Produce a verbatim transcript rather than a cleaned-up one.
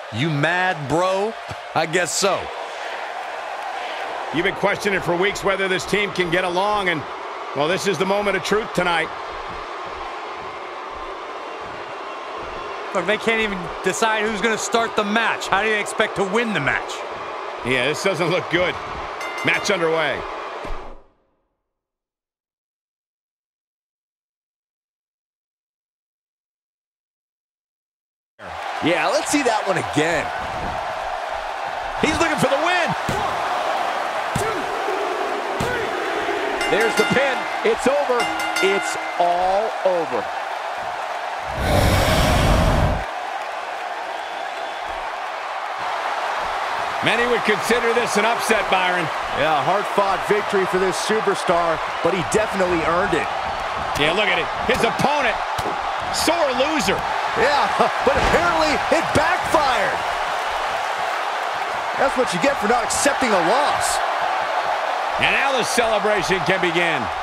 You mad, bro? I guess so. You've been questioning for weeks whether this team can get along, and, well, this is the moment of truth tonight. Look, they can't even decide who's going to start the match. How do you expect to win the match? Yeah, this doesn't look good. Match underway. Yeah, let's see that one again. He's looking for the win. One, two, three. There's the pin. It's over. It's all over. Many would consider this an upset, Byron. Yeah, hard-fought victory for this superstar, but he definitely earned it. Yeah, look at it. His opponent, sore loser. Yeah, but apparently it backfired. That's what you get for not accepting a loss. And now the celebration can begin.